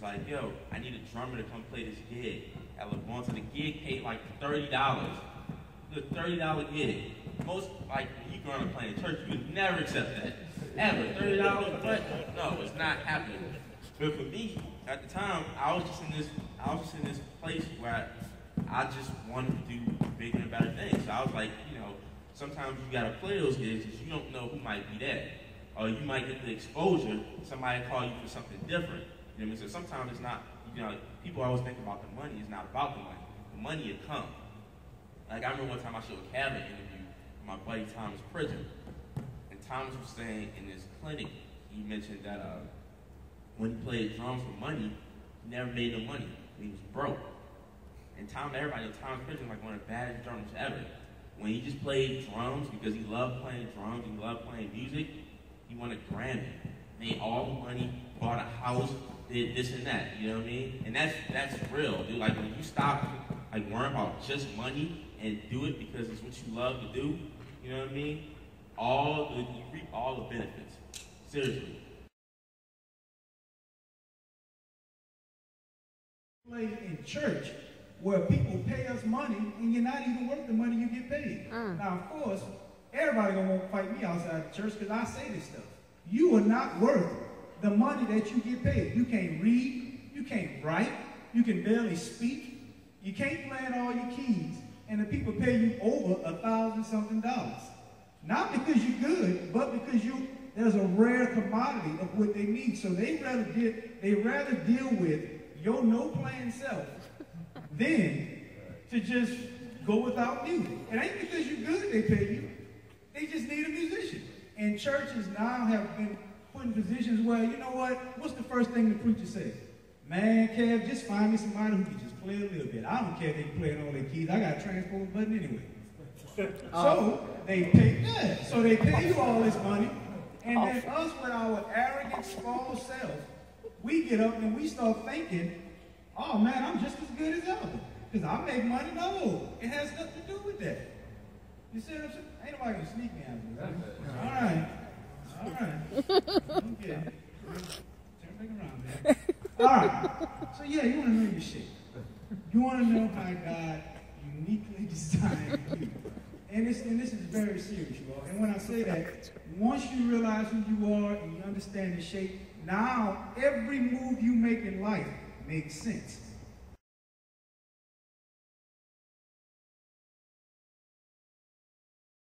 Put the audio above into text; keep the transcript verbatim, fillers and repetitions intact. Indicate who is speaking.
Speaker 1: like, yo, I need a drummer to come play this gig. I was going to the gig, paid like thirty dollars. The thirty dollar gig. Most, like, when you growing up playing church, you would never accept that. Ever. thirty dollars? What? No, it's not happening. But for me, at the time, I was just in this, I was just in this place where I, I just wanted to do bigger and better things. So I was like, you know, sometimes you gotta play those gigs because you don't know who might be there. Or you might get the exposure, somebody call you for something different. You know what I mean? So sometimes it's not, you know, people always think about the money. It's not about the money. The money will come. Like, I remember one time I showed a KLamp interview with my buddy Thomas Pridgen. And Thomas was saying in this clinic, he mentioned that uh, when he played drums for money, he never made no money. He was broke. And Tom, everybody knows Thomas Pridgen was like one of the baddest drummers ever. When he just played drums because he loved playing drums, he loved playing music, he won a Grammy, made all the money, bought a house, did this and that, you know what I mean? And that's that's real, dude. Like, when you stop like worrying about just money and do it because it's what you love to do, you know what I mean? All the, you reap all the benefits. Seriously.
Speaker 2: Play in church where people pay us money and you're not even worth the money you get paid. Mm. Now, of course, everybody gonna want to fight me outside the church because I say this stuff. You are not worth the money that you get paid. You can't read, you can't write, you can barely speak, you can't play in all your keys, and the people pay you over a thousand something dollars. Not because you're good, but because you there's a rare commodity of what they need. So they rather get they rather deal with your no playing self than to just go without music. It ain't because you're good they pay you. They just need a musician. And churches now have been put in positions where, you know what, what's the first thing the preacher says? Man, Kev, just find me somebody who can just play a little bit. I don't care if they can play in all their keys. I got a transport button anyway. So they pay, yeah, so they pay you all this money, and then us with our arrogant, small self, we get up and we start thinking, oh man, I'm just as good as Alvin, because I make money. No, it has nothing to do with that. You see what I'm saying? Ain't nobody gonna sneak me out of this. All right. All right. Okay. Turn back around, man. All right. So yeah, you want to know your shit. You want to know how God uniquely designed you. And this, and this is very serious, you all. And when I say that, once you realize who you are and you understand the shape, now every move you make in life makes sense.